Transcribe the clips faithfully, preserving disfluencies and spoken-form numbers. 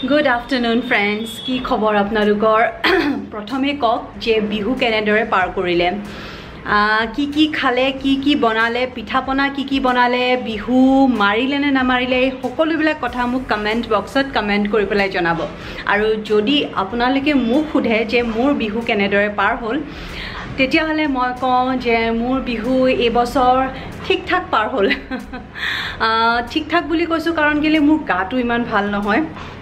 Good afternoon, friends. কি খবৰ আপোনালোকৰ? প্ৰথমে কক যে বিহু কেনেদৰে পাৰ কৰিলে, কি কি খালে, কি কি বনালে, পিঠাপনা কি কি বনালে, বিহু মাৰিলে নে নামাৰিলে, সকলোবিলাক কথা মোক কমেণ্ট বক্সত কমেণ্ট কৰি পেলাই জনাব। আৰু যদি আপোনালোকে মোক সোধে যে মোৰ বিহু কেনেদৰে পাৰ হ'ল, তেতিয়াহ'লে মই কওঁ যে মোৰ বিহু এই বছৰ ঠিক ঠাক পাৰ হ'ল। ঠিক ঠাক বুলি কৈছোঁ কাৰণ কেলৈ মোৰ গাটো ইমান ভাল নহয়,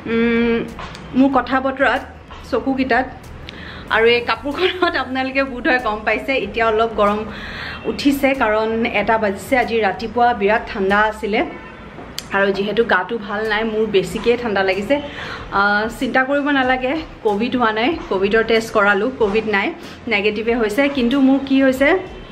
মোৰ কথা বতৰাত, চকুকেইটাত আৰু এই কাপোৰখনত আপোনালোকে বোধহয় গম পাইছে এতিয়া অলপ গৰম উঠিছে কাৰণ এটা বাজিছে। আজি ৰাতিপুৱা বিৰাট ঠাণ্ডা আছিলে আৰু যিহেতু গাটো ভাল নাই, মোৰ বেছিকৈ ঠাণ্ডা লাগিছে। চিন্তা কৰিব নালাগে, ক'ভিড হোৱা নাই, ক'ভিডৰ টেষ্ট কৰালোঁ, ক'ভিড নাই, নেগেটিভে হৈছে। কিন্তু মোৰ কি হৈছে,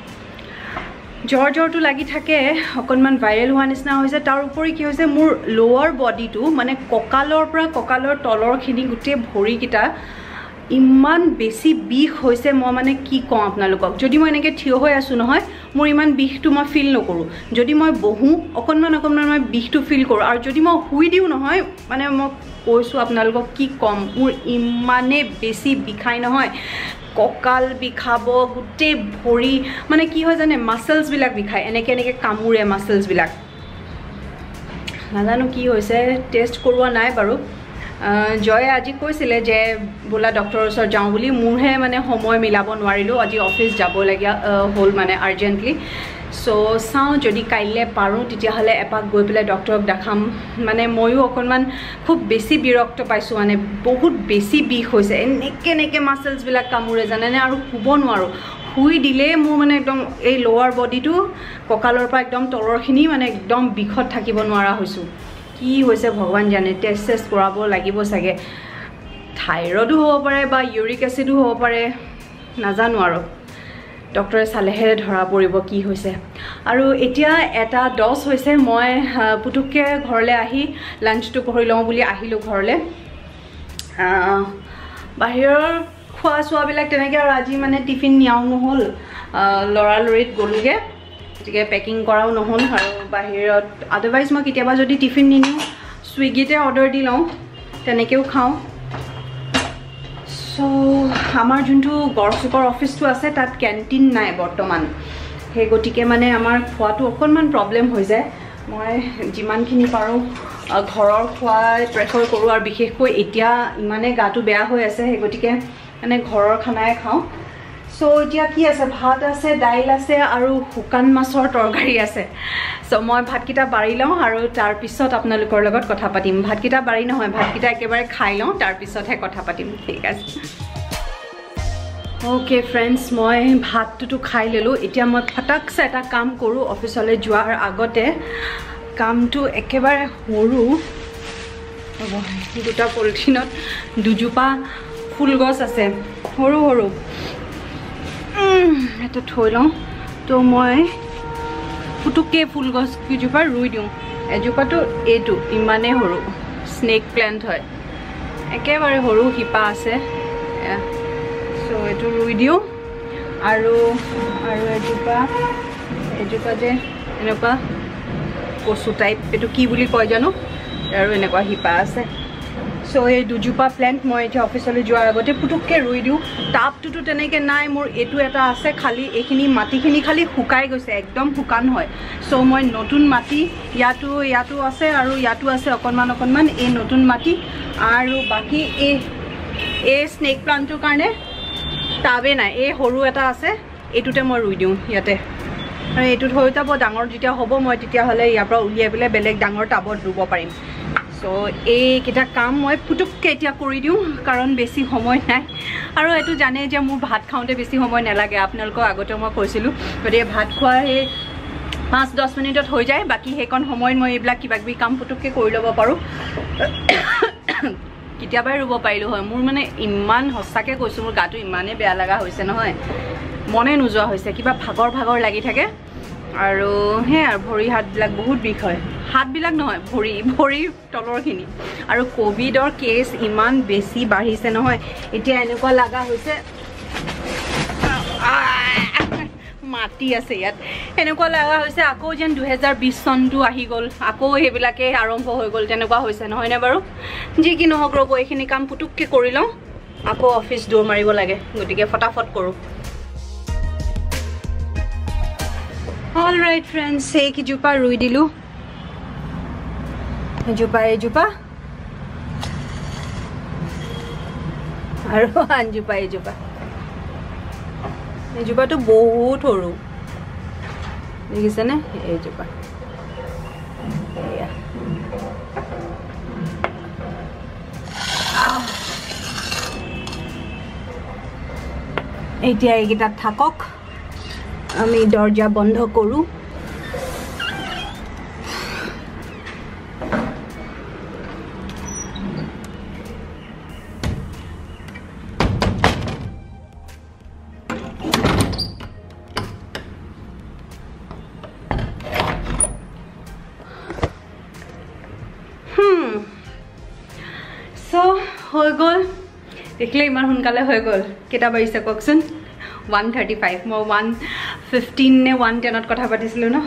জ্বৰ জ্বৰটো লাগি থাকে, অকণমান ভাইৰেল হোৱা নিচিনা হৈছে। তাৰ উপৰি কি হৈছে, মোৰ লোৱাৰ বডিটো মানে কঁকালৰ পৰা কঁকালৰ তলৰখিনি গোটেই ভৰিকেইটা ইমান বেছি বিষ হৈছে, মই মানে কি কওঁ আপোনালোকক। যদি মই এনেকৈ থিয় হৈ আছোঁ নহয়, মোৰ ইমান বিষটো মই ফিল নকৰোঁ। যদি মই বহোঁ, অকণমান অকণমান মই বিষটো ফিল কৰোঁ। আৰু যদি মই শুই দিওঁ নহয়, মানে মই কৈছোঁ আপোনালোকক কি ক'ম, মোৰ ইমানেই বেছি বিষাই নহয়, কঁকাল বিষাব, গোটেই ভৰি মানে কি হয় জানে, মাছলছবিলাক বিষায়, এনেকৈ এনেকৈ কামোৰে মাছলছবিলাক। নাজানো কি হৈছে, টেষ্ট কৰোৱা নাই বাৰু। জয়ে আজি কৈছিলে যে বোলা ডক্টৰৰ ওচৰত যাওঁ বুলি, মোৰহে মানে সময় মিলাব নোৱাৰিলোঁ, আজি অফিচ যাবলগীয়া হ'ল মানে আৰ্জেণ্টলি। চ' চাওঁ যদি কাইলৈ পাৰোঁ তেতিয়াহ'লে এপাক গৈ পেলাই ডক্টৰক দেখাম। মানে ময়ো অকণমান খুব বেছি বিৰক্ত পাইছোঁ, মানে বহুত বেছি বিষ হৈছে, এনেকৈ এনেকৈ মাছলছবিলাক কামোৰে জানেনে, আৰু শুব নোৱাৰোঁ। শুই দিলেই মোৰ মানে একদম এই লোৱাৰ বডিটো কঁকালৰ পৰা একদম তলৰখিনি মানে একদম বিষত থাকিব নোৱাৰা হৈছোঁ। কি হৈছে ভগৱান জানে, টেষ্ট চেষ্ট কৰাব লাগিব চাগে, থাইৰয়ডো হ'ব পাৰে বা ইউৰিক এচিডো হ'ব পাৰে, নাজানো আৰু। ডক্টৰে চালেহে ধৰা পৰিব কি হৈছে। আৰু এতিয়া এটা দহ হৈছে, মই পুতুককৈ ঘৰলৈ আহি লাঞ্চটো কৰি লওঁ বুলি আহিলোঁ ঘৰলৈ। বাহিৰৰ খোৱা চোৱাবিলাক তেনেকৈ, আৰু আজি মানে টিফিন নিয়াও নহ'ল, লৰালৰিত গ'লোগৈ, গতিকে পেকিং কৰাও নহ'ল। আৰু বাহিৰত আদাৰৱাইজ মই কেতিয়াবা যদি টিফিন নিনিওঁ, ছুইগিতে অৰ্ডাৰ দি লওঁ, তেনেকৈও খাওঁ। চ' আমাৰ যোনটো গড়চুকৰ অফিচটো আছে তাত কেণ্টিন নাই বৰ্তমান, সেই গতিকে মানে আমাৰ খোৱাটো অকণমান প্ৰব্লেম হৈ যায়। মই যিমানখিনি পাৰোঁ ঘৰৰ খোৱাই প্ৰেফাৰ কৰোঁ, আৰু বিশেষকৈ এতিয়া ইমানেই গাটো বেয়া হৈ আছে, সেই গতিকে মানে ঘৰৰ খানাই খাওঁ। চ' এতিয়া কি আছে, ভাত আছে, দাইল আছে আৰু শুকান মাছৰ তৰকাৰী আছে। চ' মই ভাতকেইটা বাঢ়ি লওঁ আৰু তাৰপিছত আপোনালোকৰ লগত কথা পাতিম। ভাতকেইটা বাঢ়ি নহয়, ভাতকেইটা একেবাৰে খাই লওঁ, তাৰপিছতহে কথা পাতিম, ঠিক আছে। অ'কে ফ্ৰেণ্ডছ, মই ভাতটোতো খাই ল'লোঁ। এতিয়া মই ফটাকছে এটা কাম কৰোঁ অফিচলৈ যোৱাৰ আগতে। কামটো একেবাৰে সৰু, দুটা পলিথিনত দুজোপা ফুলগছ আছে, সৰু সৰু, এটা থৈ লওঁ। তো মই পুতুককৈ ফুলগছ কেইজোপা ৰুই দিওঁ। এজোপাটো এইটো ইমানেই সৰু, স্নেক প্লেণ্ট হয়, একেবাৰে সৰু শিপা আছে। চ' এইটো ৰুই দিওঁ। আৰু আৰু এজোপা এজোপা যে এনেকুৱা কচু টাইপ, এইটো কি বুলি কয় জানো, আৰু এনেকুৱা শিপা আছে। চ' এই দুজোপা প্লেণ্ট মই এতিয়া অফিচলৈ যোৱাৰ আগতে পুতুককৈ ৰুই দিওঁ। টাবটোতো তেনেকৈ নাই মোৰ, এইটো এটা আছে খালী, এইখিনি মাটিখিনি খালী শুকাই গৈছে, একদম শুকান হয়। চ' মই নতুন মাটি ইয়াতো ইয়াতো আছে আৰু ইয়াতো আছে অকণমান অকণমান, এই নতুন মাটি। আৰু বাকী এই এই স্নেক প্লাণ্টটোৰ কাৰণে টাবেই নাই, এই সৰু এটা আছে, এইটোতে মই ৰুই দিওঁ ইয়াতে। আৰু এইটোত হৈ যাব ডাঙৰ, যেতিয়া হ'ব মই তেতিয়াহ'লে ইয়াৰ পৰা উলিয়াই পেলাই বেলেগ ডাঙৰ টাবত ৰুব পাৰিম। চ' এইকেইটা কাম মই পুতুককৈ এতিয়া কৰি দিওঁ কাৰণ বেছি সময় নাই। আৰু এইটো জানে যে মোৰ ভাত খাওঁতে বেছি সময় নালাগে, আপোনালোকক আগতে মই কৈছিলোঁ, গতিকে ভাত খোৱা সেই পাঁচ দহ মিনিটত হৈ যায়। বাকী সেইকণ সময়ত মই এইবিলাক কিবা কিবি কাম পুতুককৈ কৰি ল'ব পাৰোঁ। কেতিয়াবাই ৰুব পাৰিলোঁ হয়। মোৰ মানে ইমান সঁচাকৈ কৈছোঁ, মোৰ গাটো ইমানেই বেয়া লগা হৈছে নহয়, মনে নোযোৱা হৈছে, কিবা ভাগৰ ভাগৰ লাগি থাকে। আৰু সেয়াই আৰু ভৰি হাতবিলাক বহুত বিষ হয়, হাতবিলাক নহয় ভৰি ভৰিৰ তলৰখিনি। আৰু ক'ভিডৰ কেছ ইমান বেছি বাঢ়িছে নহয়, এতিয়া এনেকুৱা লগা হৈছে মাটি আছে ইয়াত এনেকুৱা লাগা হৈছে আকৌ যেন দুহেজাৰ বিশ চনটো আহি গ'ল আকৌ হেবিলাকে আৰম্ভ হৈ গ'ল তেনেকুৱা হৈছে নহয় নে বাৰু যি কি নহওক ৰ'ব এইখিনি কাম পুতুককে কৰি লওঁ আকৌ অফিচ দৌৰ মাৰিব লাগে গতিকে ফটাফট কৰোঁ অল ৰাইট ফ্ৰেণ্ডছ এই কিজোপা ৰুই দিলোঁ এজোপা এজোপা আৰু আনজোপা এজোপা এজোপাটো বহুত সৰু দেখিছেনে এইজোপা এতিয়া এইকেইটাত থাকক আমি দরজা বন্ধ করু হুম সো হৈ গ'ল দেখলে ইমান সোনকালে হৈ গ'ল কেটা বাজিছে কওকচোন one thirty-five মই one fifteen নে one ten ত কথা পাতিছিলো ন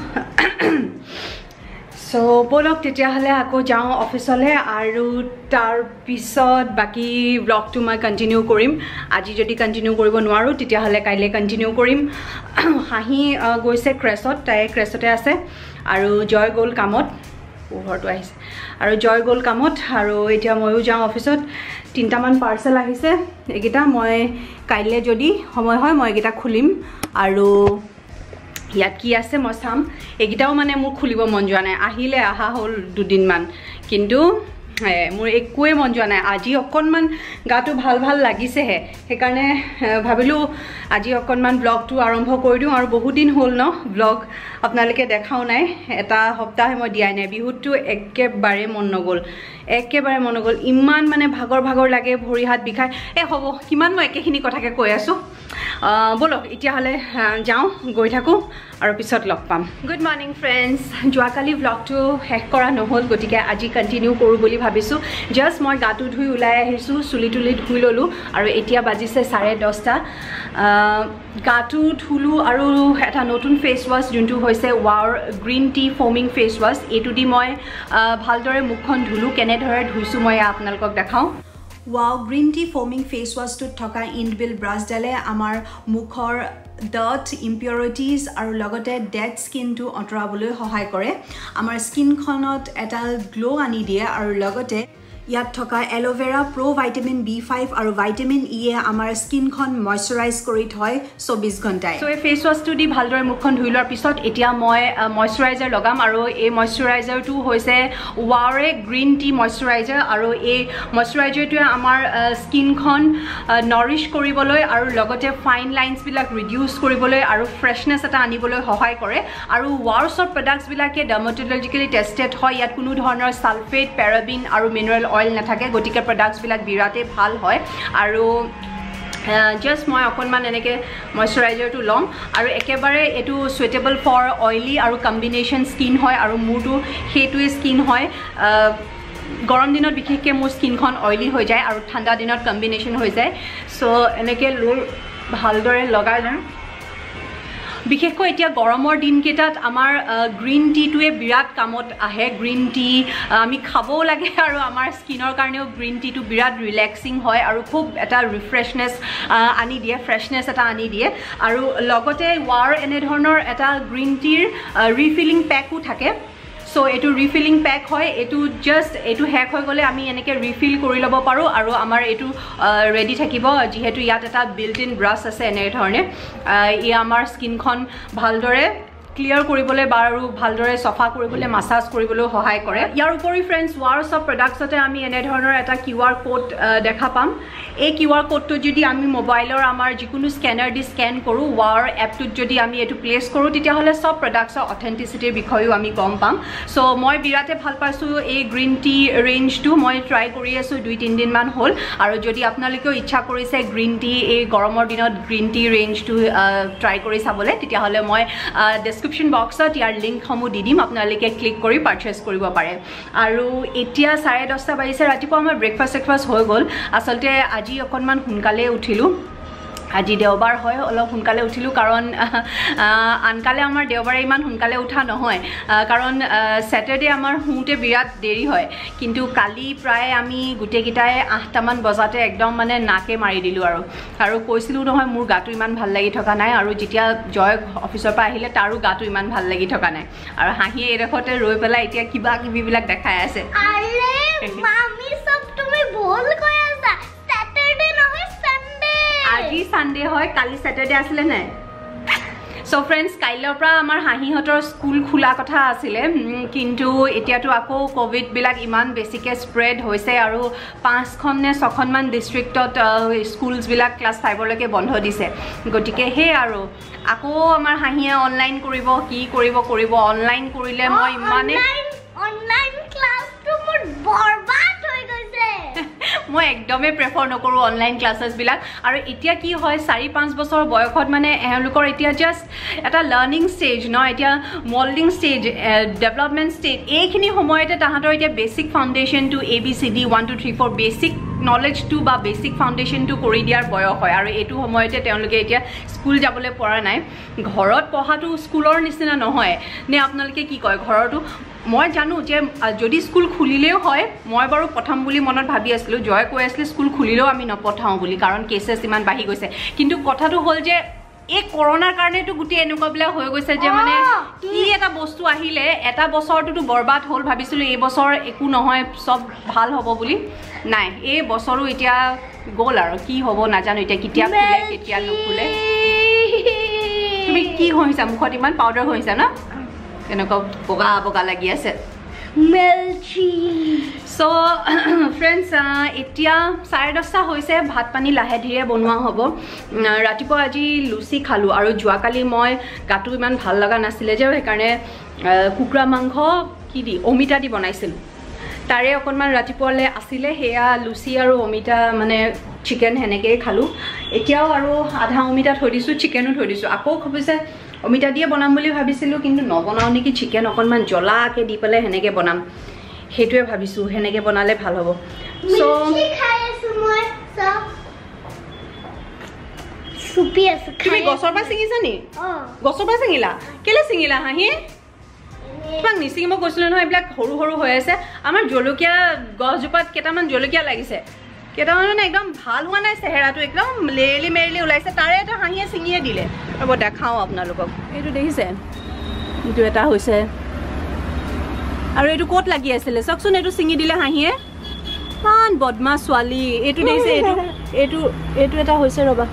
সো বলক তেতিয়াহ'লে আকৌ যাওঁ অফিচলৈ আৰু তাৰ পিছত বাকি ব্লগটো মই কন্টিনিউ কৰিম আজি যদি কন্টিনিউ কৰিব নোৱাৰো তেতিয়াহ'লে কাইলৈ কন্টিনিউ কৰিম হাঁহি গৈছে ক্ৰেছত তাই ক্ৰেছতে আছে আৰু জয় গ'ল কামত পোহৰটো আহিছে আৰু জয় গ'ল কামত আৰু এতিয়া ময়ো যাওঁ অফিচত তিনটামান পাৰ্সেল আহিছে এইকেইটা মই কাইলৈ যদি সময় হয় মই এইকেইটা খুলিম আৰু ইয়াত কি আছে মই চাম এইকেইটাও মানে মোৰ খুলিব মন যোৱা নাই আহিলে আহা হ'ল দুদিনমান কিন্তু মোৰ একোৱে মন যোৱা নাই আজি অকণমান গাটো ভাল ভাল লাগিছেহে সেইকাৰণে ভাবিলোঁ আজি অকণমান ব্লগটো আৰম্ভ কৰি দিওঁ আৰু বহুত দিন হ'ল ন ব্লগ আপোনালোকে দেখাও নাই এটা সপ্তাহে মই দিয়াই নাই বিহুতটো একেবাৰে মন নগ'ল একেবাৰে মন নগ'ল ইমান মানে ভাগৰ ভাগৰ লাগে ভৰি হাত বিষায় এ হ'ব কিমান মই একেখিনি কথাকে কৈ আছোঁ বলক এতিয়াহ'লে যাওঁ গৈ থাকোঁ আৰু পিছত লগ পাম গুড মৰ্নিং ফ্ৰেণ্ডছ যোৱাকালি ব্লগটো শেষ কৰা নহ'ল গতিকে আজি কণ্টিনিউ কৰোঁ বুলি ভাবিছোঁ জাষ্ট মই গাটো ধুই ওলাই আহিছোঁ চুলি তুলি ধুই ল'লোঁ আৰু এতিয়া বাজিছে চাৰে দহটা গাটো ধুলোঁ আৰু এটা নতুন ফেচ ৱাছ যোনটো হৈছে ৱাৰ green tea foaming face wash এইটো দি মই ভালদৰে মুখখন ধুলোঁ কেনেদৰে ধুইছোঁ মই আপোনালোকক দেখাওঁ ৱাও গ্ৰীণ টি ফোমিং ফেচ ৱাছটোত থকা ইনবিল ব্ৰাছডালে আমাৰ মুখৰ ডাৰ্ট ইম্পিউৰিটিজ আৰু লগতে ডেড স্কিনটো আঁতৰাবলৈ সহায় কৰে আমাৰ স্কিনখনত এটা গ্ল' আনি দিয়ে আৰু লগতে ইয়াত থকা aloe vera pro' vitamin B five আৰু ভাইটামিন ইয়ে আমাৰ স্কিনখন মইশ্চাৰাইজ কৰি থয় চৌবিছ ঘণ্টাই চ' এই ফেচ ৱাছটো দি ভালদৰে মুখখন ধুই লোৱাৰ পিছত এতিয়া মই মইশ্চাৰাইজাৰ লগাম আৰু এই মইশ্চাৰাইজাৰটো হৈছে ৱাৰে গ্ৰীণ টি মইশ্চাৰাইজাৰ আৰু এই মইশ্চাৰাইজাৰটোৱে আমাৰ স্কিনখন নৰিছ কৰিবলৈ আৰু লগতে ফাইন লাইনছবিলাক ৰিডিউচ কৰিবলৈ আৰু ফ্ৰেছনেছ এটা আনিবলৈ সহায় কৰে আৰু ৱাৰ্ছৰ প্ৰডাক্টছবিলাকে ডাৰ্মাটলজিকেলি টেষ্টেড হয় ইয়াত কোনো ধৰণৰ ছালফেট পেৰাবিন আৰু মিনাৰেল অইল নাথাকে গতিকে প্ৰডাক্টছবিলাক বিৰাটেই ভাল হয় আৰু জাষ্ট মই অকণমান এনেকৈ মইশ্চাৰাইজাৰটো ল'ম আৰু একেবাৰে এইটো চুইটেবল ফৰ অইলি আৰু কম্বিনেশ্যন স্কিন হয় আৰু মোৰটো সেইটোৱে স্কিন হয় গৰম দিনত বিশেষকৈ মোৰ স্কিনখন অইলি হৈ যায় আৰু ঠাণ্ডা দিনত কম্বিনেশ্যন হৈ যায় চ' এনেকৈ লৈ ভালদৰে লগাই লওঁ বিশেষকৈ এতিয়া গৰমৰ দিনকেইটাত আমাৰ গ্ৰীণ টিটোৱে বিৰাট কামত আহে গ্ৰীণ টি আমি খাবও লাগে আৰু আমাৰ স্কিনৰ কাৰণেও গ্ৰীণ টিটো বিৰাট ৰিলেক্সিং হয় আৰু খুব এটা ৰিফ্ৰেছনেছ আনি দিয়ে ফ্ৰেছনেছ এটা আনি দিয়ে আৰু লগতে ৱাৰ এনেধৰণৰ এটা গ্ৰীণ টিৰ ৰিফিলিং পেকো থাকে সো এটো রিফিলিং প্যাক হয় এটো জাস্ট এটো হ্যাক হৈ গলে আমি এনেকে রিফিল কৰি লব পাৰো আৰু আমাৰ এটো ৰেডি থাকিব যেহেতু ইয়াত এটা বিল্ট ইন ব্ৰাছ আছে এনে ধৰণে ই আমাৰ স্কিনখন ভালদৰে ক্লিয়াৰ কৰিবলৈ আৰু ভালদৰে সফা কৰিবলৈ মাসাজ কৰিবলৈ সহায় কৰে ইয়াৰ উপৰি ফ্ৰেণ্ডছ ৱাৰ্ছ অফ প্ৰডাক্টছতে আমি এনে ধৰণৰ এটা কিউআৰ কোড দেখা পাম এই কিউআৰ কোডটো যদি আমি মোবাইলৰ আমাৰ যিকোনো স্ক্যানাৰ দি স্ক্যান কৰো ৱাৰ এপটোত যদি আমি এটো প্লেস কৰো তেতিয়া হলে সব প্ৰডাক্টছৰ অথেন্টিসিটিৰ বিষয়েও আমি গম পাম সো মই বিৰাতে ভাল পাইছো এই গ্ৰীণ টি ৰেঞ্জটো মই ট্ৰাই কৰি আছো দুই তিন দিন মান হ'ল আৰু যদি আপোনালোকেও ইচ্ছা কৰিছে গ্ৰীণ টি এই গৰমৰ দিনত গ্ৰীণ টি ৰেঞ্জটো ট্ৰাই কৰি চাবলে তেতিয়া হলে মই ডেসক্ৰিপশন বক্সত ইয়াৰ লিংক সমূহ দি দিম আপোনালোকে ক্লিক কৰি পাৰচেজ কৰিব পাৰে আৰু এতিয়া চাৰে দহটা বাজিছে ৰাতিপুৱা আমাৰ ব্ৰেকফাষ্ট ব্ৰেকফাষ্ট হৈ গ'ল আসলতে আজি অকণমান সোনকালে উঠিলো আজি দেওবাৰ হয় অলপ সোনকালে উঠিলোঁ কাৰণ আনকালে আমাৰ দেওবাৰে ইমান সোনকালে উঠা নহয় কাৰণ স্যাটাৰডে আমাৰ শুওঁতে বিৰাট দেৰি হয় কিন্তু কালি প্ৰায় আমি গোটেইকেইটাই আঠটামান বজাতে একদম মানে নাকে মাৰি দিলোঁ আৰু আৰু কৈছিলোঁ নহয় মোৰ গাটো ইমান ভাল লাগি থকা নাই আৰু যেতিয়া জয় অফিচৰ পৰা আহিলে তাৰো গাটো ইমান ভাল লাগি থকা নাই আৰু হাঁহিয়ে এডোখৰতে ৰৈ পেলাই এতিয়া কিবা কিবিবিলাক দেখাই আছে মামি সব তুমি ভুল কৈ আছা স্যাটাৰডে নহয় সানডে আজি সানডে হয় কালি স্যাটাৰডে আছিল নাই সো ফ্ৰেন্ডস কাইলৰ পৰা আমাৰ হাঁহিহঁতৰ স্কুল খোলা কথা আছিল কিন্তু এতিয়াতো আকৌ কোভিড বিলাক ইমান বেছিকে স্প্ৰেড হৈছে আৰু পাঁচখন নে ছখনমান ডিস্ট্ৰিক্টত স্কুলছ বিলাক ক্লাছ ফাইভ লৈকে বন্ধ দিছে গতিকে হে আৰু আকৌ আমাৰ হাঁহিয়ে অনলাইন কৰিব কি কৰিব কৰিব অনলাইন কৰিলে মই ইমানে অনলাইন ক্লাছটো মোৰ বৰবাদ হৈ গৈছে মই একদমে প্ৰেফাৰ নকৰো অনলাইন ক্লাसेছ বিলাক আৰু এতিয়া কি হয় চাৰি পাঁচ বছৰ বয়সত মানে এওঁলোকৰ এতিয়া জাস্ট এটা লাৰ্নিং ষ্টেজ ন এতিয়া মল্ডিং ষ্টেজ ডেভেলপমেণ্ট ষ্টেজ এইখিনি সময়তে তাহাঁতৰ এতিয়া বেছিক ফাউণ্ডেশ্যনটো A B C D one two three four basic নলেজটো বা বেছিক ফাউণ্ডেশ্যনটো কৰি দিয়াৰ বয়স হয় আৰু এইটো সময়তে তেওঁলোকে এতিয়া স্কুল যাবলৈ পৰা নাই ঘৰত পঢ়াটো স্কুলৰ নিচিনা নহয় নে আপোনালোকে কি কয় ঘৰতো মই জানো যে যদি স্কুল খুলিলেও হয় মই বাৰু পঠাম বুলি মনত ভাবি আছিলোঁ জয় কৈ আছিলে স্কুল খুলিলেও আমি নপঠাওঁ বুলি কাৰণ কেছেছ ইমান বাঢ়ি গৈছে কিন্তু কথাটো হ'ল যে এই কৰোনাৰ কাৰণেতো গোটেই এনেকুৱাবিলাক হৈ গৈছে যে মানে কি এটা বস্তু আহিলে এটা বছৰটোতো বৰবাদ হ'ল ভাবিছিলোঁ এই বছৰ একো নহয় চব ভাল হ'ব বুলি নাই এই বছৰো এতিয়া গ'ল আৰু কি হ'ব নাজানো এতিয়া কেতিয়া খুলে কেতিয়া নুখুলে তুমি কি হৈছা মুখত ইমান পাউডাৰ হৈছা ন এনেকুৱা বগা বগা লাগি আছে মেলচি সো ফ্ৰেন্ডস এতিয়া চাৰে দহটা হৈছে ভাত পানী লাহে ধীৰে বনোৱা হ'ব ৰাতিপুৱা আজি লুচি খালোঁ আৰু যোৱাকালি মই গাটো ইমান ভাল লগা নাছিলে যে সেইকাৰণে কুকুৰা মাংস কি দি অমিতা দি বনাইছিলোঁ তাৰে অকণমান ৰাতিপুৱালৈ আছিলে সেয়া লুচি আৰু অমিতা মানে চিকেন সেনেকৈয়ে খালোঁ এতিয়াও আৰু আধা অমিতা থৈ দিছোঁ চিকেনো থৈ দিছোঁ আকৌ ভাবিছে অমিতা দিয়ে বনাম বুলি ভাবিছিলোঁ কিন্তু নবনাওঁ নেকি চিকেন অকণমান জ্বলাকৈ দি পেলাই সেনেকৈ বনাম সেইটোৱে ভাবিছোঁ সেনেকৈ বনালে ভাল হ'ব সো তুমি গছৰ পৰা ছিঙিছা নি গছৰ পৰা ছিঙিলা কেলৈ ছিঙিলা হাঁহি তোমাক নিছিঙিব কৈছিলোঁ নহয় এইবিলাক সৰু সৰু হৈ আছে আমাৰ জলকীয়া গছজোপাত কেইটামান জলকীয়া লাগিছে কেইটামান মানে একদম ভাল হোৱা নাই চেহেৰাটো একদম লেৰেলি মেৰেলি ওলাইছে তাৰে এটা হাঁহিয়ে ছিঙিয়ে দিলে ৰ'ব দেখাওঁ আপোনালোকক এইটো দেখিছে এইটো এটা হৈছে আৰু এইটো ক'ত লাগি আছিলে চাওকচোন এইটো ছিঙি দিলে হাঁহিয়ে ইমান বদমাছ ছোৱালী এইটো দেখিছে এইটো এইটো এইটো এটা হৈছে ৰ'বা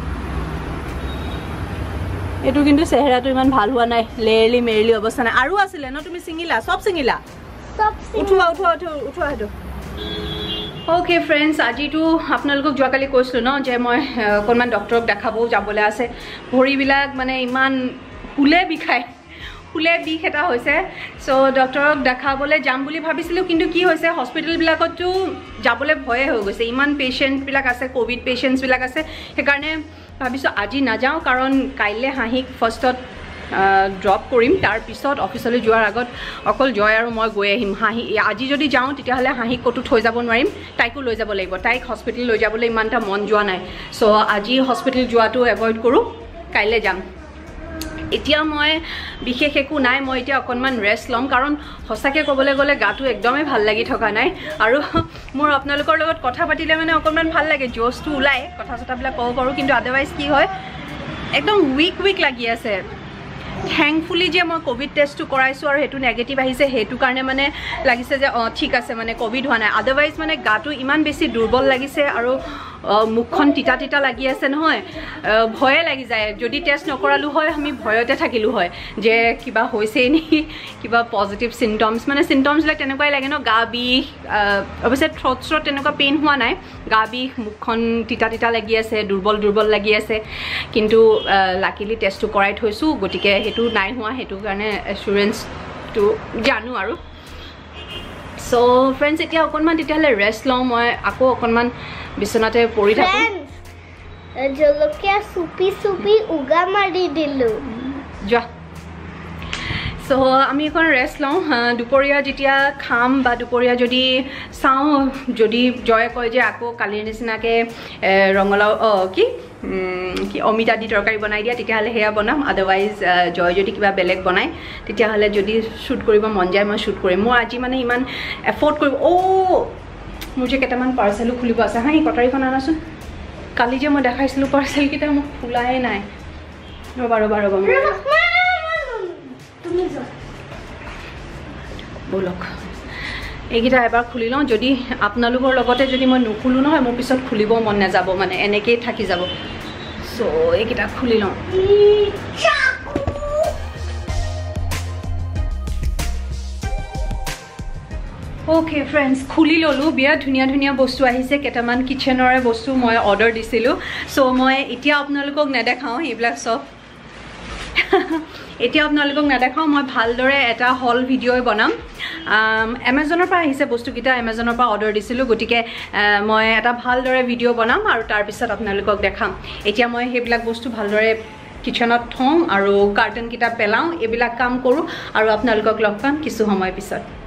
এইটো কিন্তু চেহেৰাটো ইমান ভাল হোৱা নাই লেৰেলি মেৰেলি অৱস্থা নাই আৰু আছিলে ন তুমি ছিঙিলা চব ছিঙিলা উঠোৱা উঠোৱা উঠোৱা সেইটো ওকে ফ্ৰেন্ডস আজিতো আপোনালোকক যোৱাকালি কৈছিলোঁ ন যে মই অকণমান ডক্টৰক দেখাবও যাবলৈ আছে ভৰিবিলাক মানে ইমান ফুলে বিষায় ফুলে বিষ এটা হৈছে চ' ডক্টৰক দেখাবলৈ যাম বুলি ভাবিছিলোঁ কিন্তু কি হৈছে হস্পিটেলবিলাকতো যাবলৈ ভয়ে হৈ গৈছে ইমান পেচেণ্টবিলাক আছে ক'ভিড পেচেণ্টছবিলাক আছে সেইকাৰণে ভাবিছোঁ আজি নাযাওঁ কাৰণ কাইলৈ হাঁহিক ফাৰ্ষ্টত ড্ৰপ কৰিম তাৰপিছত অফিচলৈ যোৱাৰ আগত অকল জয় আৰু মই গৈ আহিম হাঁহি আজি যদি যাওঁ তেতিয়াহ'লে হাঁহিক ক'তো থৈ যাব নোৱাৰিম তাইকো লৈ যাব লাগিব তাইক হস্পিটেল লৈ যাবলৈ ইমান এটা মন যোৱা নাই চ' আজি হস্পিটেল যোৱাটো এভইড কৰোঁ কাইলৈ যাম এতিয়া মই বিশেষ একো নাই মই এতিয়া অকণমান ৰেষ্ট ল'ম কাৰণ সঁচাকৈ ক'বলৈ গ'লে গাটো একদমেই ভাল লাগি থকা নাই আৰু মোৰ আপোনালোকৰ লগত কথা পাতিলে মানে অকণমান ভাল লাগে জ'চটো ওলায় কথা চথাবিলাক ক'ব পাৰোঁ কিন্তু আদাৰৱাইজ কি হয় একদম উইক উইক লাগি আছে থ্যাংকফুলি যে মই কোভিড টেষ্টটো কৰাইছোঁ আৰু সেইটো নেগেটিভ আহিছে সেইটো কাৰণে মানে লাগিছে যে অঁ ঠিক আছে মানে কোভিড হোৱা নাই আদাৰৱাইজ মানে গাটো ইমান বেছি দুৰ্বল লাগিছে আৰু মুখখন তিতা তিতা লাগি আছে নহয় ভয়ে লাগি যায় যদি টেষ্ট নকৰালোঁ হয় আমি ভয়তে থাকিলোঁ হয় যে কিবা হৈছেই নেকি কিবা পজিটিভ চিমটমছ মানে চিমটমছবিলাক তেনেকুৱাই লাগে ন গা বিষ অৱশ্যে থ্ৰট চ্ৰট তেনেকুৱা পেইন হোৱা নাই গা বিষ মুখখন তিতা তিতা লাগি আছে দুৰ্বল দুৰ্বল লাগি আছে কিন্তু লাকিলি টেষ্টটো কৰাই থৈছোঁ গতিকে সেইটো নাই হোৱা সেইটো কাৰণে এচুৰেঞ্চটো জানো আৰু চ' ফ্ৰেণ্ডছ এতিয়া অকণমান তেতিয়াহ'লে ৰেষ্ট লওঁ মই আকৌ অকণমান বিচনাতে পৰি থাকোঁ জলকীয়া চুপি চুপি উগা মাৰি দিলোঁ যোৱা সো আমি এখন ৰেষ্ট লওঁ দুপৰীয়া যেতিয়া খাম বা দুপৰীয়া যদি চাওঁ যদি জয়ে কয় যে আকৌ কালিৰ নিচিনাকৈ ৰঙালাও অঁ কি কি অমিতা দি তৰকাৰী বনাই দিয়া তেতিয়াহ'লে সেয়া বনাম আদাৰৱাইজ জয় যদি কিবা বেলেগ বনায় তেতিয়াহ'লে যদি শ্বুট কৰিব মন যায় মই শ্বুট কৰিম মই আজি মানে ইমান এফৰ্ড কৰিব অ' মোৰ যে কেইটামান পাৰ্চেলো খুলিব আছে হা এই কটাৰীখন আনাচোন কালি যে মই দেখাইছিলোঁ পাৰ্চেলকেইটা মোক খোলাই নাই ৰ'বা ৰ'বা ৰ'বা ব'লক এইকেইটা এবাৰ খুলি লওঁ যদি আপোনালোকৰ লগতে যদি মই নুখুলোঁ নহয় মোৰ পিছত খুলিব মন নাযাব মানে এনেকেই থাকি যাব চ' এইকেইটা খুলি লওঁ অ'কে ফ্ৰেণ্ডছ খুলি ল'লোঁ বিৰাট ধুনীয়া ধুনীয়া বস্তু আহিছে কেইটামান কিটচেনৰে বস্তু মই অৰ্ডাৰ দিছিলোঁ চ' মই এতিয়া আপোনালোকক নেদেখাওঁ এইবিলাক চব এতিয়া আপোনালোকক নেদেখাওঁ মই ভালদৰে এটা হল ভিডিঅ'ই বনাম এমাজনৰ পৰা আহিছে বস্তুকেইটা এমাজনৰ পৰা অৰ্ডাৰ দিছিলোঁ গতিকে মই এটা ভালদৰে ভিডিঅ' বনাম আৰু তাৰপিছত আপোনালোকক দেখাম এতিয়া মই সেইবিলাক বস্তু ভালদৰে কিচেনত থওঁ আৰু কাৰ্টনকেইটা পেলাওঁ এইবিলাক কাম কৰোঁ আৰু আপোনালোকক লগ পাম কিছু সময় পিছত